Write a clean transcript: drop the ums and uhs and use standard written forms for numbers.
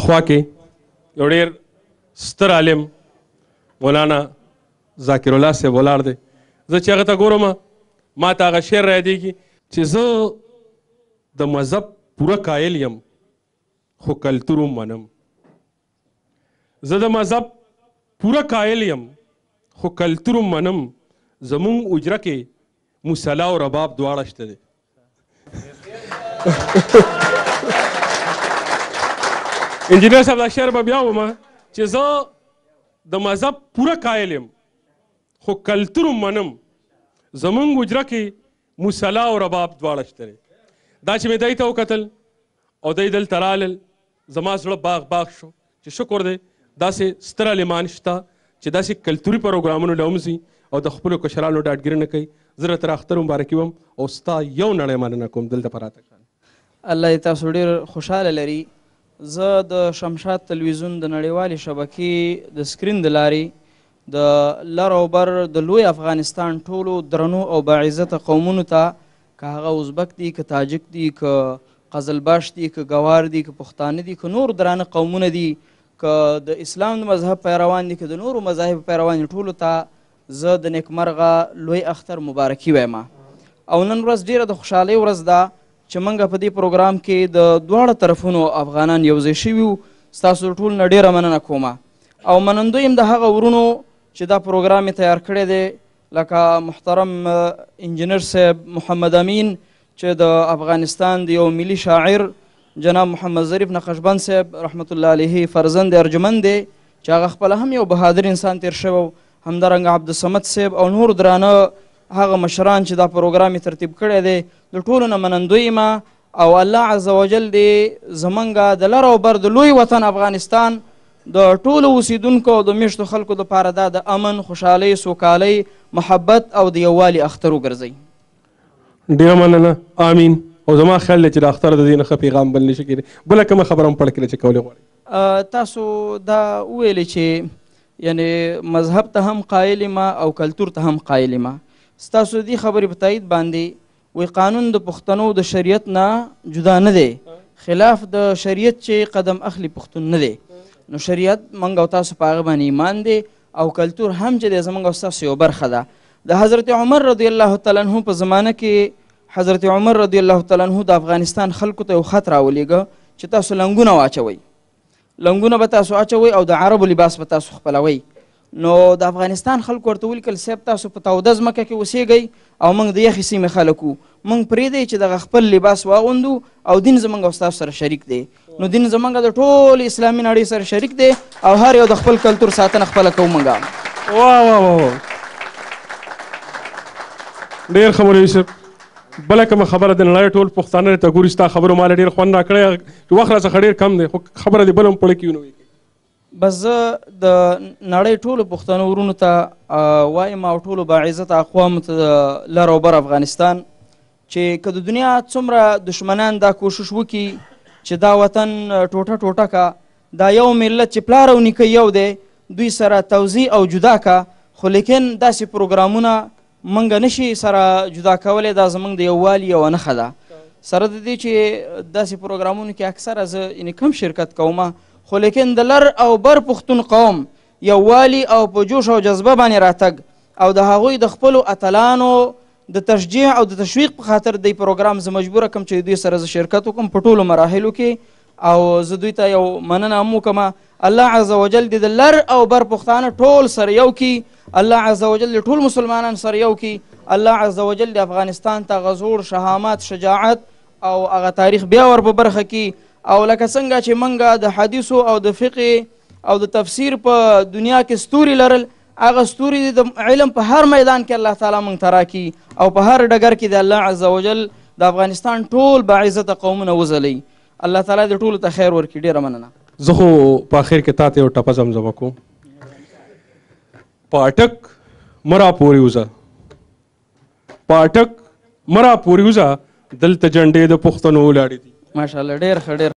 خوا کې یو ډېر ستر عالم مولانا ذاکر الله صاحب ولاړ دی. زه چې هغه ته ګورم ما ته هغه شعر رایادېږي چې زه د مذهب پوره قایل یم خو کلتور منم. زه د مذهب پوره قایل یم خو کلتور منم. زمونږ اجره کې مصلا او رباب دواړه شته دی. انجینر صاحب دا شعر به بیا ومه چې زه د مذهب پوره قایل یم خو کلتور منم. زمونږ اجره کې مصلا او رباب دواړه شته دی. دا چې مې دی ته وکتل او دی دلته رالل زما زړه باغ باغ شو چې شکر دی داسې ستر عالمان شته چې داسې کلتوري پروګرامونو له ومځي او د خپلو کشرانو ډاډګیري نه کوي. زه راته اختر مبارکي وم او ستا یو نړۍ مننه کوم دلته په راته. الله دې تاسو ډېر خوشحاله لري. زه د شمشاد تلویزیون د نړیوالې شبکې د سکرین د لارې د لر او بر د لوی افغانستان ټولو درنو او باعزته قومونو ته که هغه ازبک دي که تاجک دي که قزلباش دي که ګوار دي که پښتانه دي که نور درانه قومونه دي که د اسلام د مذهب پیروان دي که د نورو مذاهب پیروان دي ټولو ته زه د نیکمرغه لوی اختر مبارکي وایم. او نن ورځ ډیره د خوشحالۍ ورځ ده چې موږ په دې پروګرام کې د دواړه طرفونو افغانان یوځای شوي وو. ستاسو ټول نه ډیره مننه کومه او منندوی یم د هغه ورونو چې دا پروګرام یې تیار کړی دی لکه محترم انجینر صاحب محمد امین چې د افغانستان د یو ملي شاعر جناب محمد ظریف نقشبند صاحب رحمت الله علیه فرزند ارجمند دی چې هغه خپله هم یو بهادر انسان تیر شوی و. همدارنګه عبدالصمد صاحب او نور درانه هغه مشران چې دا پروګرام یې ترتیب کړی دی د ټولو نه منندوی یم او الله عز وجل دې زمونږ د لر او بر د لوی وطن افغانستان د ټولو اوسیدونکو او د میشتو خلکو دپاره دا د امن خوشحالۍ سوکالۍ محبت او د یووالي اختر وګرځوي. ډېره مننه. آمین. او زما خیال دی چې د اختر د دې نه ښه پیغام بل نشي کېدی. بله کومه خبره هم پړ کړې چې کولی غواړئ؟ تاسو دا وویلې چې یعنې مذهب ته هم قایل یم او کلتور ته هم قایل یم. ستاسو دې خبرې په تایید باندې وی قانون د پښتنو د شریعت نه جدا نه دی. خلاف د شریعت چې قدم اخلي پښتون نه دی. نو شریعت موږ او تاسو په هغه باندې ایمان دی او کلتور هم چې دی زموږ او ستاسو یو برخه ده. د حضرت عمر رضی الله تعالی عنه په زمانه کې حضرت عمر رضی الله تعالی عنه د افغانستان خلکو ته یو خط راولېږه چې تاسو لنګونه واچوئ. لنګونه به تاسو اچوئ او د عربو لباس به تاسو خپلوئ. نو د افغانستان خلکو ورته ولیکل صاحب تاسو په توده ځمکه کې اوسېږئ او موږ د یخې سیمې خلک وو. موږ پرېږدئ چې دغه خپل لباس واغوندو او دین زموږ او ستاسو سره شریک دی. نو دین زموږ د ټول اسلامي نړۍ سره شریک دی او هر یو د خپل کلتور ساتنه خپله کوو موږ. واه واه واه ډېر ښه مولوي صاحب. بله کومه خبره د نړۍ ټول پښتانه ته ګوري ستا خبرو ما له ډېر خوند راکړی چې وخت راڅخه ډېر کم دی خو خبره دې بله هم پړه کې ونوي. بس زه د نړۍ ټولو پښتنو ورونو ته وایم او ټولو باعزته اقوامو ته د لر او بر افغانستان چې که د دنیا څومره دشمنان دا کوشش وکړي چې دا وطن ټوټه ټوټه کا دا یو ملت چې پلار او نیکه یو دی دوی سره توزیع او جدا کا خو لیکن داسې پروګرامونه موږ نشي سره جدا کولی. دا زموږ د یووالي یوه نښه ده. سره د دې چې داسې پروګرامونو کې اکثره زه یعنې کم شرکت کومه خو لیکن د لر او بر پښتون قوم یووالي او په جوش او جذبه باندې راتګ او د هغوی د خپلو اتلانو د تشجیع او د تشویق په خاطر د پروګرام زه مجبوره کړم چې دوی سره زه شرکت وکړم په ټولو مراحلو کې او زه دوی ته یو مننه هم وکړم. الله عز وجل د لر او بر پښتانه ټول سره یو کړي. الله عز وجل د ټول مسلمانان سره یو کړي. الله عز وجل د افغانستان ته غزور شهامت شجاعت او هغه تاریخ بیا ور په برخه کې او لکه څنګه چې موږ د حدیثو او د فقه او د تفسیر په دنیا کې ستوري لرل هغه ستوري د علم په هر میدان کې الله تعالی موږ ته راکړي او په هر ډګر کې د الله عز وجل د افغانستان ټول باعزته قومونه وځلوي. الله تعالی د ټولو ته خیر ورکړي. ډېره مننه. زه خو په اخر کې تا ته یو ټپه زمزمه کوم. پاټک مرا پورې وځه پاټک مرا پورې وځه دلته جنډې د پښتنو ولاړې دي. ماشاءالله ډېر ښه ډېر